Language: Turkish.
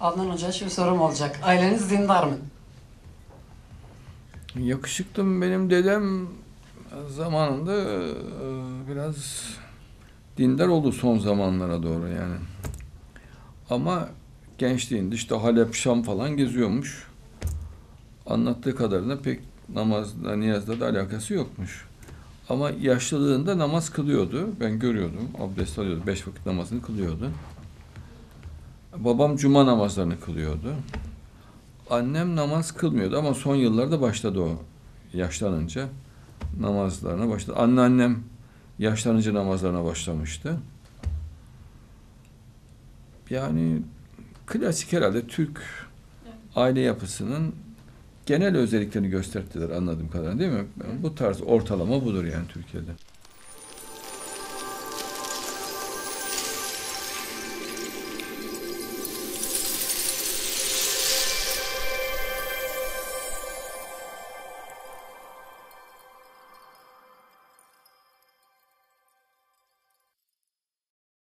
Adnan Hoca'ya şu sorum olacak. Aileniz dindar mı? Yakışıklım benim dedem zamanında biraz dindar oldu son zamanlara doğru yani. Ama gençliğinde işte Halep, Şam falan geziyormuş. Anlattığı kadarıyla pek namazla, niyazla da alakası yokmuş. Ama yaşlılığında namaz kılıyordu. Ben görüyordum. Abdest alıyordu. 5 vakit namazını kılıyordu. Babam cuma namazlarını kılıyordu. Annem namaz kılmıyordu ama son yıllarda başladı o. Yaşlanınca namazlarına başladı. Anneannem yaşlanınca namazlarına başlamıştı. Yani klasik herhalde Türk aile yapısının genel özelliklerini gösterdiler anladığım kadarıyla değil mi? Bu tarz ortalama budur yani Türkiye'de.